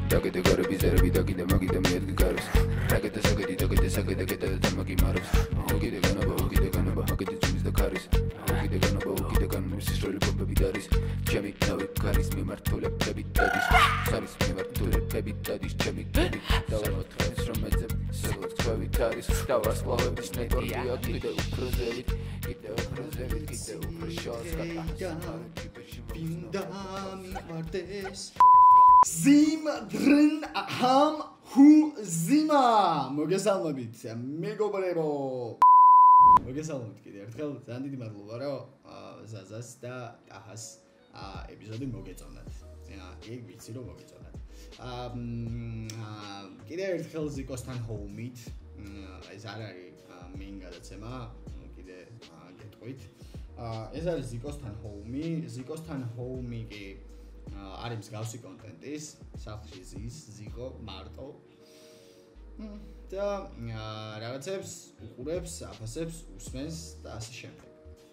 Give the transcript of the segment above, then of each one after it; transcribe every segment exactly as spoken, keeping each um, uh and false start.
დაგედე გარები ზერები დაგინდა მაგიდა მიადგე გარებს რაკეტა საკედი დაგედე საკედა კეტა და მაგი მარებს ოგიდე განობა ოგიდე განობა ოგიდე ძმის და ქარის ოგიდე განობა ოგიდე განობის სრული ბომბები დარის ჩემი თავი ქარის მიმართულებები დადის ხარის მიმართულებები დადის ჩემი გები დავამოთხეს რომ მეძებ სულ თქვევით არის დავასკლავების ნეტვორკი ოგიდე უფრო ზევით კიდე უფრო ზევით კიდე უფრო შორს გადასა Binda mimartes Zim drin ham hu zima მოგესალმებით მეგობრებო მოგესალმებით კიდე ერთხელ ძალიან დიდი მადლობა რომ ზაზას და ტაჰას ეპიზოდი მოგეწონათ ეგ ვიცი რომ მოგეწონათ კიდე ერთხელ ზიკოსთან ჰოუმით ეს არ არის main გადაცემა კიდე გეტყვით ეს არის ზიკოსთან ჰოუმი ზიკოსთან ჰოუმი კი არის მსგავსი კონტენტის სახლში ზის ზიკო მარტო და რაღაცებს უყურებს აფასებს უსმენს და ასე შემდეგ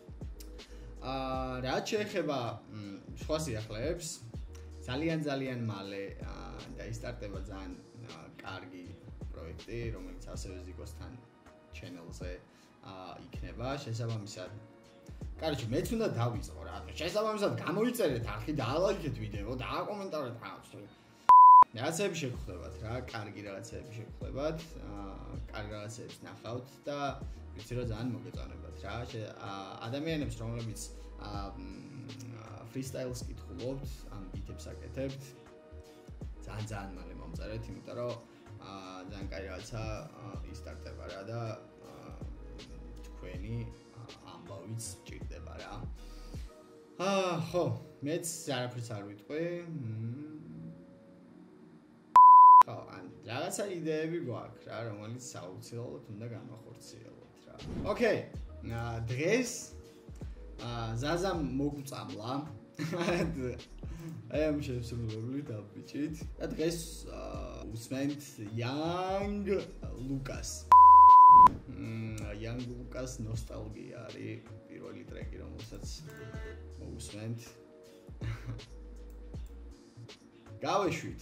აა რაც შეეხება სხვა სიახლეებს ძალიან ძალიან მალე დაისტარტება ძალიან კარგი პროექტი რომელიც ასევე ზიკოსთან channel-ზე იქნება შესაბამისად Короче, მეც უნდა დავიწყო რა. შესაბამისად გამოიწერეთ არხი და ალაიქეთ ვიდეო და აკომენტარეთ რაღაც. რაღაცები შეგხვდებათ რა, კარგი რაღაცები შეგხვდებათ, კარგი რაღაცებს ნახავთ და ვიცი რომ ძალიან მოგეწონებათ რა. ადამიანებს რომლებიც freestyle-ს კითხულობთ, ან ბიტებს აკეთებთ, ძალიან ძალიან მალე მომწერეთ, იმიტომ რომ ძალიან კარგი რაღაცა ისტარტება რა და თქვენი ამბავიც ჭირდება რა. აა ხო, მეც არაფერს არ ვიტყვი. ხო, ან რაღაცა იდეები გვაქვს რა, რომელიც საუცილებლად უნდა განვახორციელოთ რა. ოკეი, დღეს აა ზაზამ მოგვწამლა. აი ამ შესრულებული დაბიჭით. და დღეს უსმენთ Young Lucas. Young Lucas nostalgia არის პირველი ტრეკი რომელსაც მოусმენთ. გავეშვით.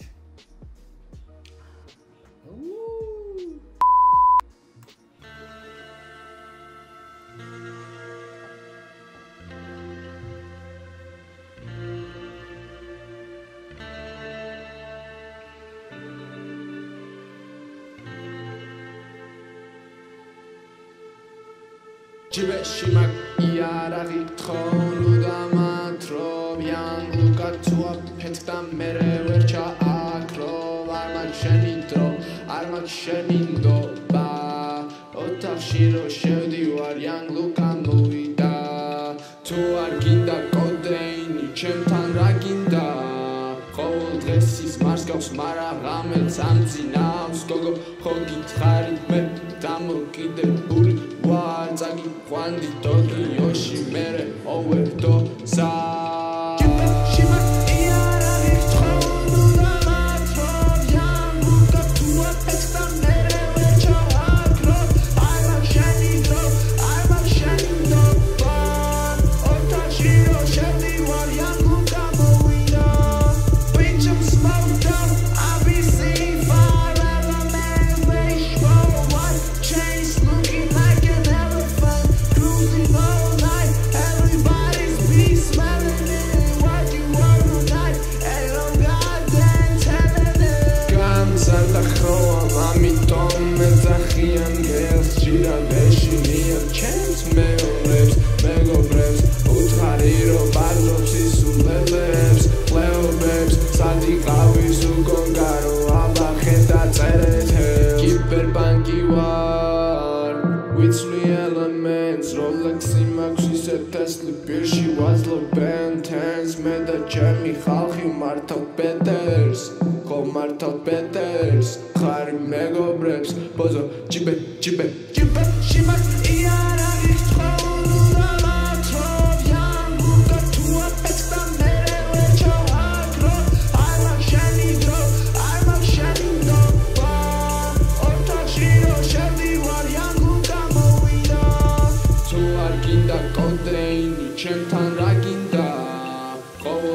Ջիվեշի մակ իարաղի թխոնու դամատրով Young Luka թուա պետքտա մերը վերջա ակրով Արման շենինդրով, արման շենինդով բա Ոտաղ շիրո շևդի ուար Young Luka նույդա Թու արգինդա կոդեյնի չեմ թան ռագինդա Խոլ դրեսիս մարսկავს մարաղամել ծամծինავს Գոգո խոգի թխարիտ մեր դամո գիդե բուրի Wazagi Wandi Toki Yoshi Mere Overdose Shima Iara Victron Udamatron Young Luka Tua Pesta Mere Vecha Agro I'm a shining dog I'm a shining dog But Otashiro Shady War Young Luka Moida Pinch him smoked up I'll be seen forever man Wish for one Chains looking like Tesla Birshi was low band hands made the Jamie Khalki Marta Peters Ko Marta Peters Khari Mego Breps Bozo Chibe Chibe Chibe Shima Iara Victron Udamatron Young Luka Tua Pesta Mere Vecha Agro I'm a shining dog I'm a shining dog Otashiro Shady War Young Luka Moida Tu arginda Codeine, Chem tan raginda, Cold dress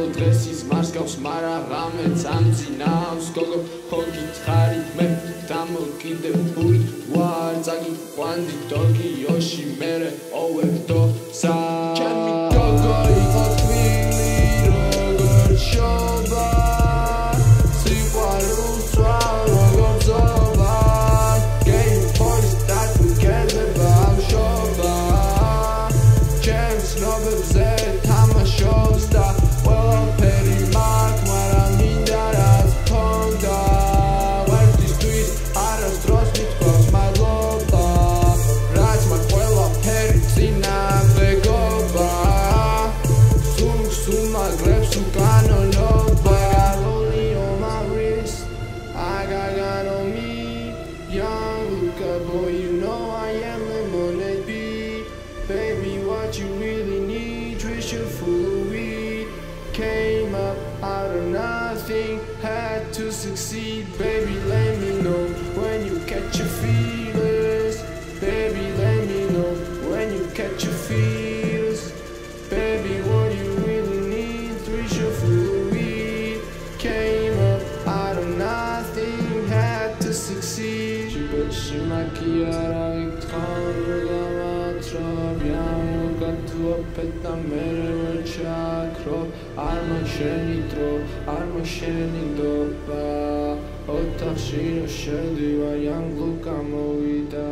იცის მარსგავს მარა ღამე წამწინავს გოგო ხო გითხარით მე დამოკიდებული ვარ წაგიყვანდი ტოკიოში მერე ოვერდოზა ჩემი გოგო იყო თბილი როგორ შობა სიყვარულს ვარ როგორ ზოვა Game boys that we get about შობა ჩემს ცნობებზე თამაშობს და ყველაფერი მაქვს მაგრამ მინდა რაც მქონდა ვერტისთვის არასდროს მithქვავს მადლობა რაც მაქვს ყველაფერი წინააღმდეგ გობა სულ სუმაგრებს უკანონობა Only on my wrist I got got on me Young Luca boy you know I am lemonade B Baby what you really need Trisha full of weed Came up out of nothing Had to succeed Baby let me know when you catch your feelers Baby let me know when you catch your feelers Baby what you really need Trisha full of weed Came up out of nothing Had to succeed She might Peta mere chakro arma shenitro arma shenidoba otashiro shediva young Luca movida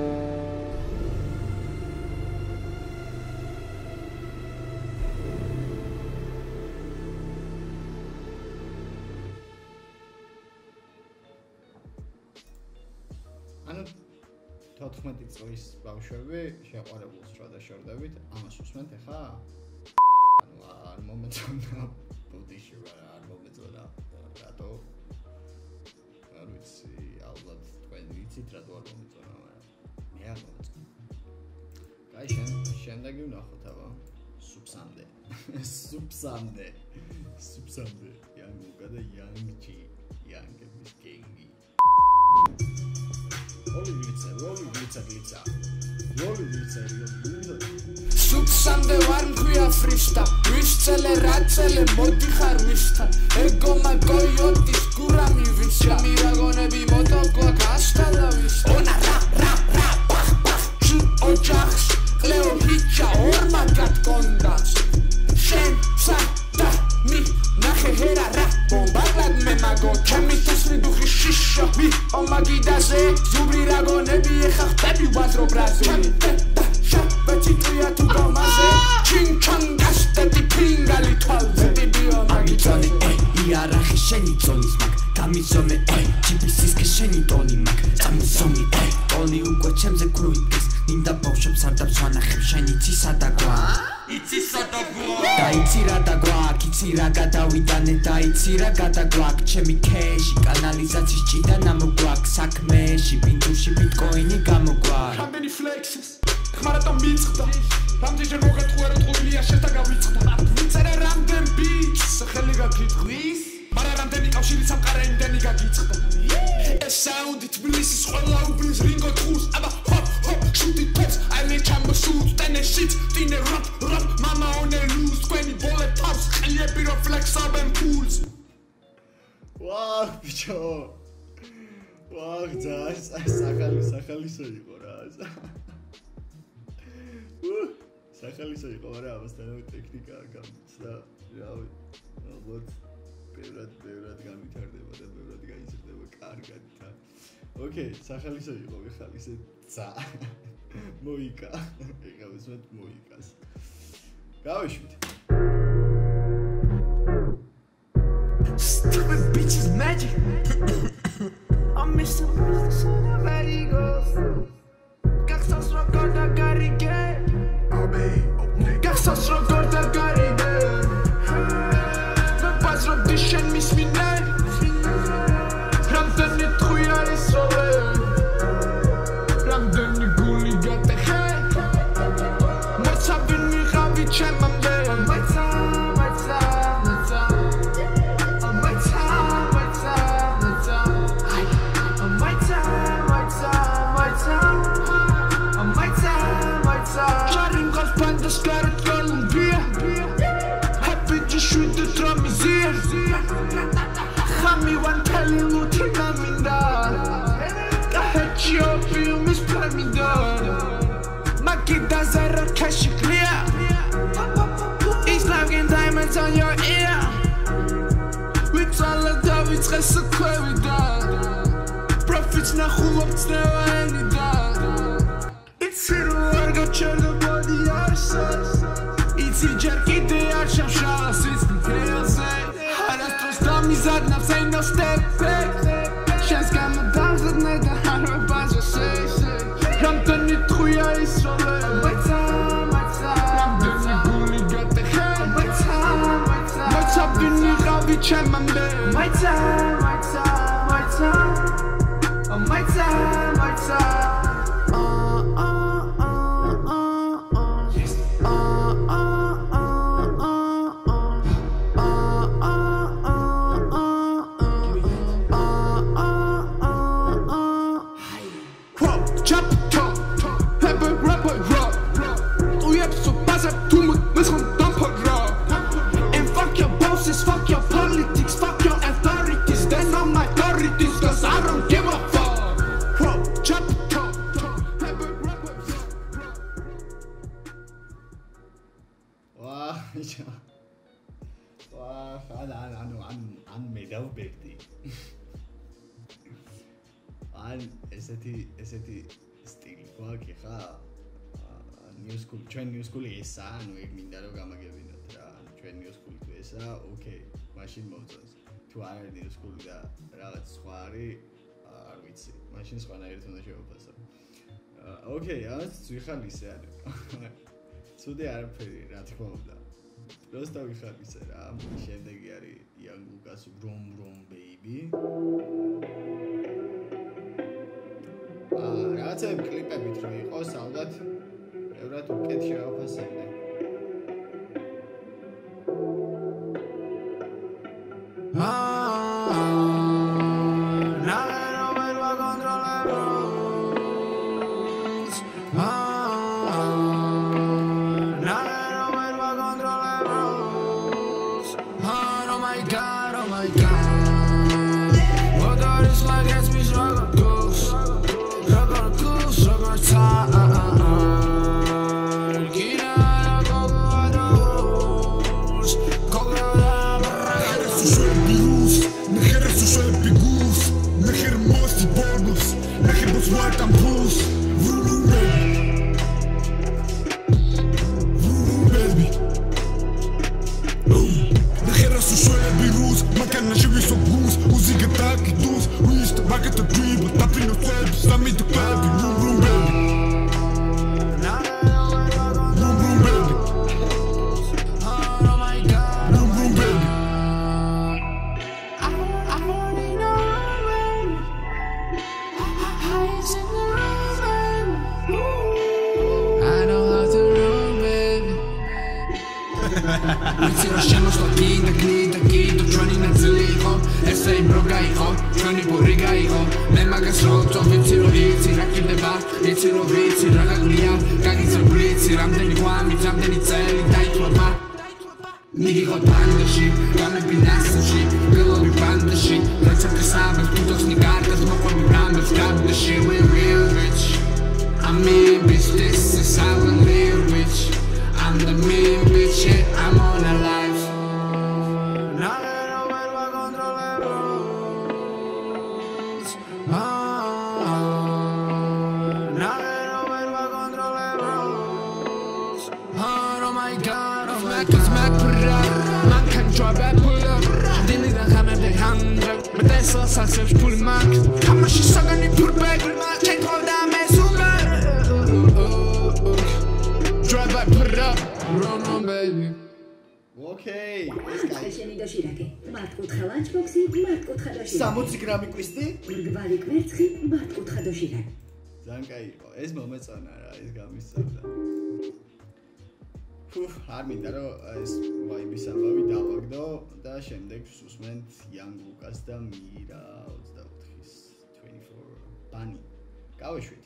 ანუ თოთხმეტი წლის ბავშვები შეყვარებულს რა დაშორდებით ამას უსმენთ ახლა ანუ არ მომეწონა ბუდიში არ მომეწონა რატო არ ვიცი ალბათ თქვენ ვიცით რატო არ მომეწონა მაგრამ მე არ მომეწონა კაი შენ შემდეგი ვნახოთ აბა სუბსამდე სუბსამდე სუბსამდე young Luca და young G young is king Rolli glitzer, rolli glitzer, glitzer. Rolli glitzer, glitzer. Subsande war mkhvia frista. Viscele ratsele modixar vista. Ego magoyotis kurami visca. Miragonები motokwa gastala vista. Ona ra ra ra bach bach. Chu ojakhs qleo hicha ormagat kondas. Shen sa da mi ნახე ჰერა რა ბომბარდად მე მაგო ჩემი თესლი დუხი შიშა ვი ომაგიდაზე ზუბრი რაგონები ეხა ხტები ვაზრო ბრაზილი შაბაჩი წია თუ გამაზე ჩინჩანგასტები ფინგალი თვალზე დიბიო მაგიწონი იარახი შენი წონის მაგ გამიზომე ჯიპისის ქეშენი ტონი მაგ წამიზომი ტონი უკვე ჩემზე ქრუიტკის ნინდა ბავშვებს არ დავსვანახებ შენი ცისა და გვა იცისა და გვა დაიცი რა და გვაქვს იცი რა გადავიდანე დაიცი რა გადაგვაქვს ჩემი ქეში კანალიზაციის ჭიდა ნამოგვაქვს საქმეში ბინდურში ბიტკოინი გამოგვაქვს რამდენი ფლექსის ხმარატო მიწყდა რამდენჯერ მოგატყუა რა ტყუილია შეთა გავიწყდა ვიცერე რამდენ ბიჭს ხელი გაგიტყვის მაგრამ რამდენი კავშირი სამყარო იმდენი გაგიწყდა ეს საუნდი თბილისის ყველა უბნის რინგო თხურს აბა ჰოპ ჰოპ შუტი ტოპს I make chamber suits ტენე shit ტინე rap rap mama on a loose twenty bullet tops ხლიები რო flex-აბენ pools ვაუ ბიჭო ვაუ ძას სახალი სახალისო იყო რა სახალისო იყო რა ამასთან ტექნიკა გამწდა რავი ალბათ ბევრად ბევრად განვითარდება და ბევრად გაიზრდება კარგად და ოკეი სახალისო იყო ხალ ისე ცა მოიკა ეხლა ვისმენთ მოიკას გავიშვით Stupid bitches magic I'm missing so the very goes Gangsters rock on the garage Gangsters rock on the garage Me pas rock the shen miss me night Ramden ni truya is rove Ramden ni guli gata hai Matza bin mi gavi chemambe Matza, matza, matza Matza, matza, matza Matza, matza, matza Matza, matza Charin gas pandas carrot Columbia Happy just shoot the drum is here one telling you to love me down. I hate your film is play me down. My kid does a cash clear. It's like in diamonds on your ear. With all of that, it's just a query down. Profits na khulobts never ended down. It's in work of the body ourselves. It's a jerky day, I shall show us it's the chaos. I just trust on me, that not saying no step back. Chance got my dogs at night, the hundred bunch of shit. I'm done it through your Israel. My time, my time. I'm done it, bully, got the head. My time, my time. My time, you need to be champ, my man. My time, my time, my time. Oh, my time, my time. Fuck your politics, fuck your authorities. They're not my authorities, cause I don't give a fuck. Whoa, jump, jump, jump. Wow, wow, I'm, I'm, I'm, I'm made of baby. I'm, ესეთი, ესეთი სტილი გვაქვს ხა. New school, ჩვენ new school ესა, ანუ ეგ მინდა რომ გამაგებინოთ რა. ჩვენ new school თუ ესა, okay, მაშინ მოვწონს. თუ არ არის new school და რაღაც სხვა არის, არ ვიცი. მაშინ სხვანაირად უნდა შევაფასო. Okay, ამას ვიხალისე არა. ცუდი არაფერი, რა თქმა უნდა. Просто ვიხალისე რა. შემდეგი არის Young Lucas Brom Brom Baby. აა, რაღაცა კლიპებით რო იყოს, ალბათ ევრად უკეთ შევაფასებდი. What I'm puss, vroom baby, vroom baby. The hair is so short, be loose. My can show you so goose. Uzi get back, it does. We used to back at the tree, but tapping the web, slam me to clap, vroom vroom baby, vroom vroom baby, vroom vroom baby. Ვიცი რა შემოსვლა კიდე კიდე კიდე ჩვენი ნაწილი იყო ესე იმ რო გაიყო ჩვენი პური გაიყო მე მაგას რო ვწო ვიცი რომ ვიცი რა კიდება ვიცი რომ ვიცი რა გაგვია გაგიწევ ვიცი რამდენი ყვამი რამდენი წელი დაითვალა მიგიღო ბანდაში გამები ნასაში გელობი ბანდაში რაცა տեսავებს თვითოსნი გარდას მოყვები რამებს გაბდაში we real rich I mean bitch this is how we live bitch I'm the mean bitch, yeah, I'm on a life. Nadie no vuelva a controlarnos. Nadie no vuelva a controlarnos. Oh my God, oh my God. Smack pull up, man can drive and pull up. Dili da hammer the hundred, but that's all success pull mark. Come on, she's gonna pull back, man. Can't hold down my super. Drive by, put it up, run on baby. Okay, შენი დოშირაკე, მართკუთხა ლანჩბოქსი, მართკუთხა დოშირაკე. სამოცი გრამი კვისტი? მრგვალი კვერცხი, მართკუთხა დოშირაკე. ძალიან კაი იყო. ეს მომეწონა რა, ეს გამისწორდა. ფუ, არ მინდა რომ ეს ვაიბის ამბავი დავაგდო და შემდეგ ვსუსმენთ Young Lucas და Mira ოცდაოთხის twenty-four Bunny. გავეშვით.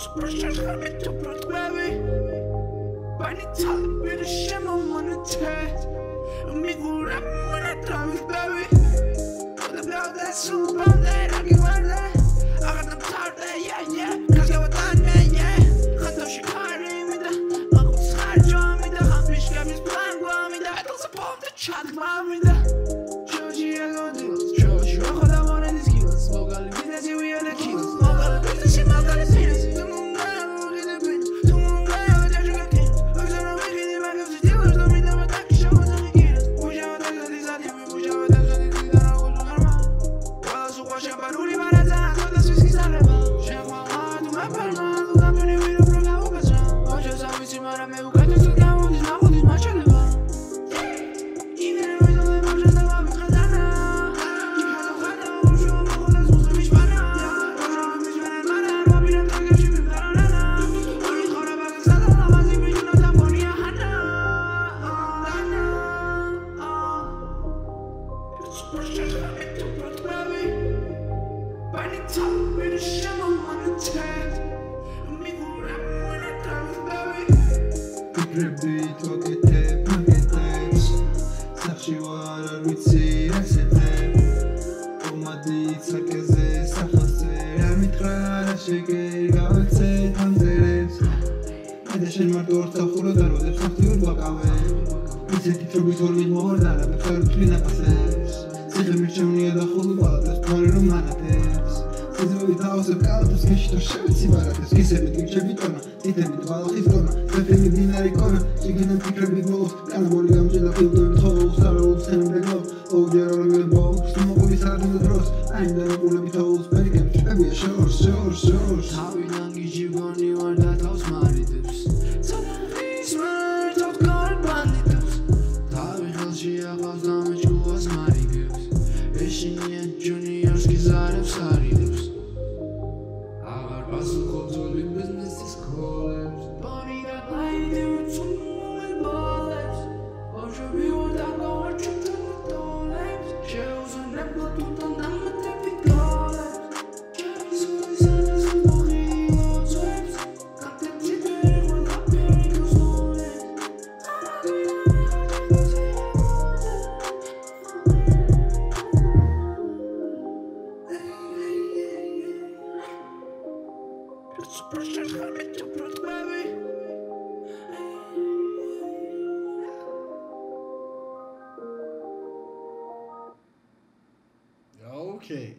Okay.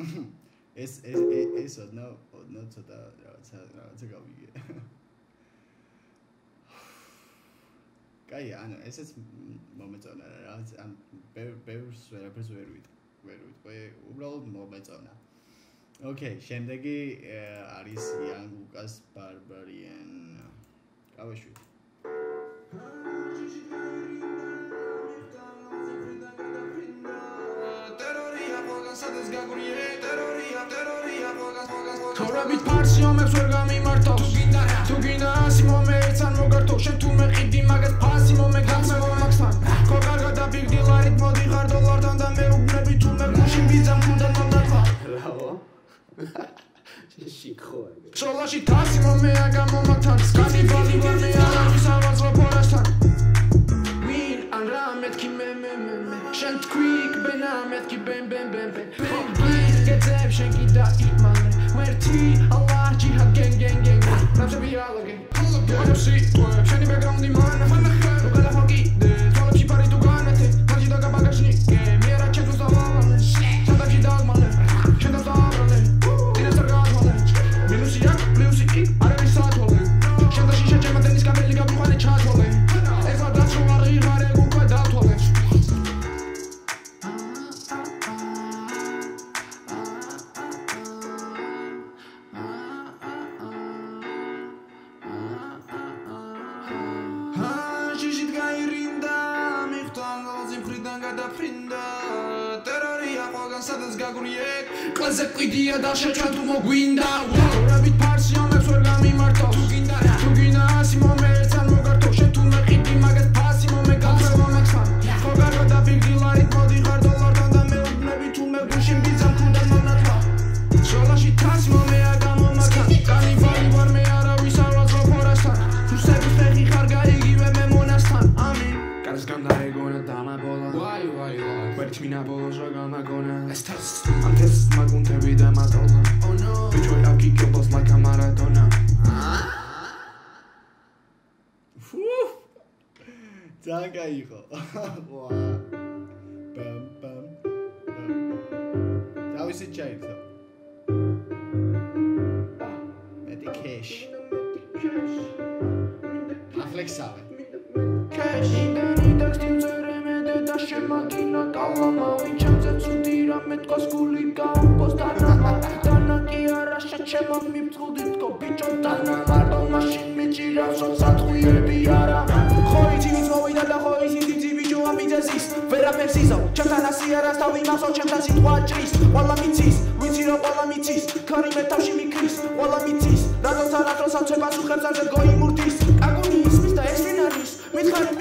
Es es es es no no ცოტა რაღაცა რაღაცა გავიგე. კაი, ანუ ესეც მომეწონა რაღაც ამ ბევრს ვერაფერს ვერ ვიტყვი, ვერ ვიტყვი, უბრალოდ მომეწონა. Okay, შემდეგი არის Young Lucas Barbarian. გავეშვით. თორებით ფარსი ომებს ვერ გამიმართავს თუ გინდა ასი მომეერც ან მოგართო შენ თუ მეყიდი მაგას ფასი მომე გამწევო მაგსთან ხო კარგად დაფიგდილარით მოდიხარ დოლართან და მეუბნები თუ მე გუში ვიზამ უნდა მომდაყვა რავო შიქოა სოლაში თასი მომეა გამომათან სკანიბალი ვარ მე არავის ავაძლო ფორასთან ვინ ან რა მეთქი მე მე მე შენ თქვი ბენა მეთქი ბენ ბენ ბენ ბენ გეძებ შენ კიდა იმალე ვერთი ალაჰ ჯიჰად გენ გენ გენ ნამზე ბიალაგე გონსი შენი ბეკგრაუნდი მანა ფანახე უკალა ფაკიდე თოლებში პარი თუ განეთე მაჯი და გაბაგაჟნი გე მიერა ჩეთუს დავალე სადაფში დაგმალე შენ და დაბრალე დინასტარ გაგმალე მინუსი აქ პლუსი იქ არის სათოლე შენ და შიშა ჩემ დენის კაბელი გაბუხანე ჩათოლე ეხლა დაცვა ღირარე უკვე დათოლე Κλაზე κουίδια და შეჭრა თუ მოგვინდა რებით ფარსი ომებს ვერ გამიმართავს თუ გინდა თუ გინდა ასი მომეერც ან მოგართო შენ თუ მეყიდი მაგას ფასი მომე გამწევო მაგსთან ხო კარგად დაფიგდილარით მოდიხარ დოლართან და მეუბნები თუ მე გუშინ ვიზამ უნდა მომნათვა სოლაში თასი მომეა გამომათან განივალი ვარ მე გამაბოლა ვაი ვაი ვაი ვერჩმინა ბოლოს რა გამაგონა ეს თესტ ამ თესტ მაგუნთები და მატოლა oh no bitch I kick your boss like a Maradona ძალიან გაიყო ვა პამ პამ დავისი ჩაითო medication aflexave cash ინდენი ტექსტინძერე მე და შემაგინა კალამა ვინჩანზე ცუდი რამე თქოს გული გაუპოსტანა დანა კი არა შეჩემო მიმწყუდით კო ბიჭო დანა მარტო მაშინ მიჭირავს როცა თხუიები არა ხოი ძიმის მოვიდა და ხოი ძიმი ბიჭო ამიძესის ვერაფერს იზო ჩემთან ასი არას თავი მახსოვ ჩემთან სიტყვა ჭრის ყველა მიცის ვიცი რომ ყველა მიცის ქარი მე თავში მიქრის ყველა მიცის რატომ თანატროს ამცებას უხებს არზე გოიმურდის კაკუნი ისმის და ეს ვინ არის მითხარი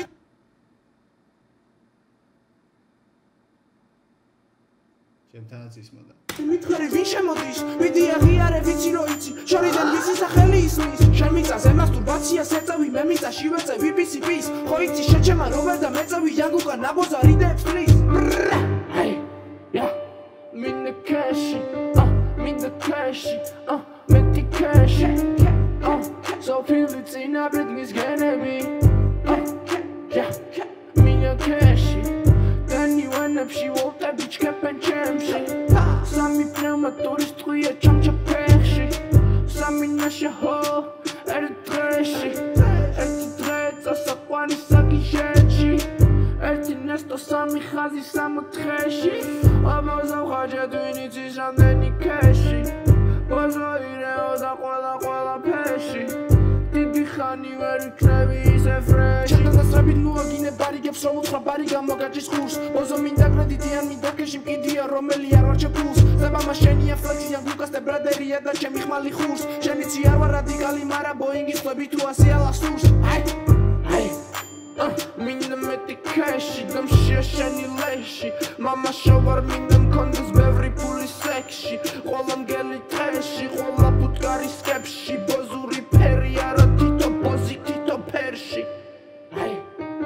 ჩემთანაც ისმოდა მითხარი ვინ შემოდის მიდი აღიარე ვიცი რო იცი შორიდან ვიცი სახელი ისმის შენ მიწას ემასტურბაციას ეწევი მე მიწაში ვეწევი პი-სი-პის ხო იცი შეჩემა რობერ და მეწევი იანგუკა ნაბოზა რიდებს პლის ჰეი ია მინდა კეში ა მინდა კეში ა მეტი კეში ა სოფილი წინა ბრიდმის გენები ია მინდა კეში Dani ვენებში ვოლტები ჩქეფენ ჩემში სამი პნევმატურის ტყვია ჩამჩა ფეხში სამი ნაშა ჰო ერთ დღეში ერთი დღე წასაყვანი საგიჟეთში ერთი ნესტო სამი ხაზი სამოთხეში აბოზავ ხაჯად ვინ იცის რამდენი ქეში ბოზო ირეო და ყველა ყველა ფეში დიდი ხანი ვერ იქნები ისე ფრეში ჩათასრებით ლუაგინე ბარიგებს რომ უთხრა ბარი გამოგაჭის ხურს ბოზო მინდა კრედიტიან მინდა ქეში მკიდია რომელი არ ვარჩე ფულს ზებამა შენია ფლექსიან გუკას და ბრადერია და ჩემი ხმალი ხურს შენიცი არ ვარ რადიკალი მარა ბოინგის ხლები თუ ასე ალასურს აი აი მინდა მეტი ქეში დამშია შენი ლეში მამა შოვარ მინდა მქონდეს ბევრი ფული სექსში ყველა მგელი დღეში ყველა ფუტკარი სკეპში ბოზური ფერი არა თითო ბოზი თითო ფერში აი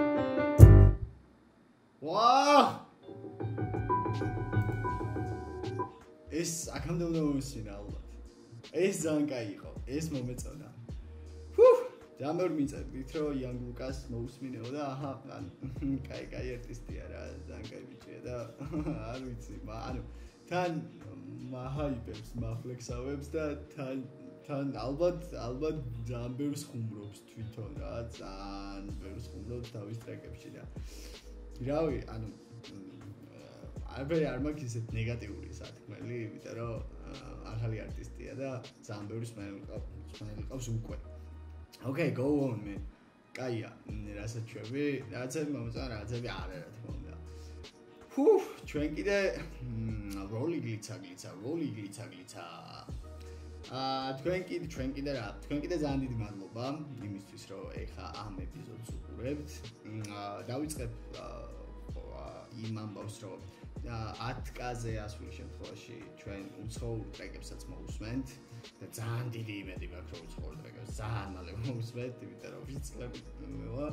ვა ეს აქამდე უნდა მომისმინა ალბათ ეს ძალიან კაი იყო ეს მომეწონა ფუ ძალიან მიწევით რომ იანგუკას მოусმინეო და აჰა კაი კაი არტისტია რა ძალიან კაი ბიჭია და არ ვიცი ანუ თან მაჰაიპებს მაფლექსავებს და თან თან ალბათ ალბათ ძალიან ბევრს ხუმრობს თვითონ რა ძალიან ბევრს ხუმრობს თავის ტრეკებში და რავი ანუ არაფერი არ მაქვს ისეთ ნეგატიური სათქმელი იმიტომ რომ ახალი არტისტია და ძალიან ბევრი სმაილი ყავს უკვე Okay, go on, man. Kaya, რასაც ჩვევი, რაღაცები მომწონა, რაღაცები არა, რა თქმა უნდა. Ფუ, ჩვენ კიდე როლი გლიცა, გლიცა, როლი გლიცა, გლიცა. აა, თქვენ კიდე, ჩვენ კიდე რა, თქვენ კიდე ძალიან დიდი მადლობა იმისთვის, რომ ეხა ამ ეპიზოდს უყურებთ. აა, დავიწყებ იმ ამბავს, რომ ათკაზე ასული შემთხვევაში ჩვენ უცხოურ ტრეკებსაც მოусმენთ. და ძალიან დიდი იმედი მაქვს რომ უცხოურ ტრეკებს ძალიან მალე მოусმენთ, იმიტომ რომ ვიცხლები მევა.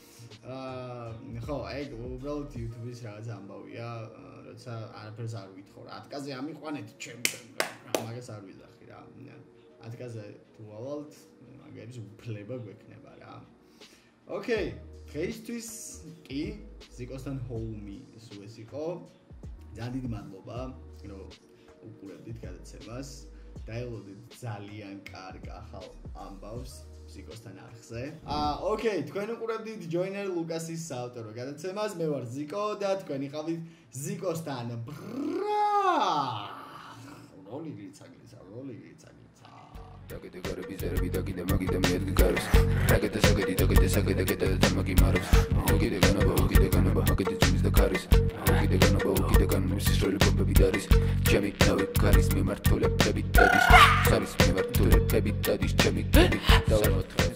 აა ხო, ეგ უბრალოდ YouTube-ის რაღაც ამბავია, როცა არაფერს არ ვითხოვ. ათკაზე ამიყვანეთ ჩემთან, მაგას არ ვიზახი რა. ათკაზე თუ ავალთ, მაგების უფლება გვექნება რა. Okay, დღეისთვის კი ზიკოსთან ჰოუმი სულ ეს იყო. ძალიან დიდი მადლობა, რომ უყურებდით გადაცემას. დაელოდეთ ძალიან კარგ ახალ ამბავს ზიკოსთან არხზე. აა, ოკეი, თქვენ უყურებდით ჯოინერ ლუკასის საავტორო გადაცემას. მე ვარ ზიკო და თქვენ იყავით ზიკოსთან. ბრა! როლი გლიცა, გლიცა, როლი გლიცა, გლიცა. დაგედე გარები ზერები დაგიდე მაგიდე მიადგე გარს. დაგედე საგედი დაგედე საგედე გედე და მაგი მარობს. ოგიდე განობა, ოგიდე განობა, ოგიდე ძმის და ქარის. ოგიდე განობა, ოგიდე განობის სრული პოპები დარის. ჩემი თავი ქარის მიმართულებები დადის. სამის მიმართულებები დადის ჩემი გები და ვარ მოთხარ